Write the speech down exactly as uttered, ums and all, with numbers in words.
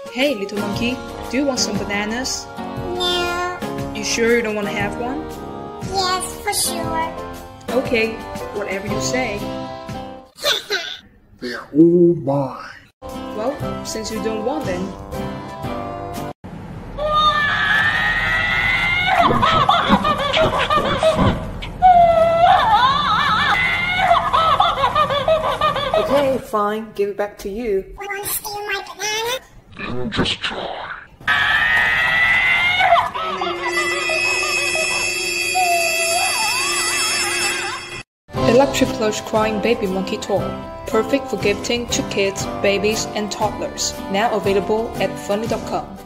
Hey, little monkey, do you want some bananas? No. You sure you don't want to have one? Yes, for sure. Okay, whatever you say. They're all mine. Well, since you don't want them. Okay, fine, give it back to you. You want to steal my banana? You just try. Electric Plush Crying Baby Monkey Toy. Perfect for gifting to kids, babies, and toddlers. Now available at funny dot com.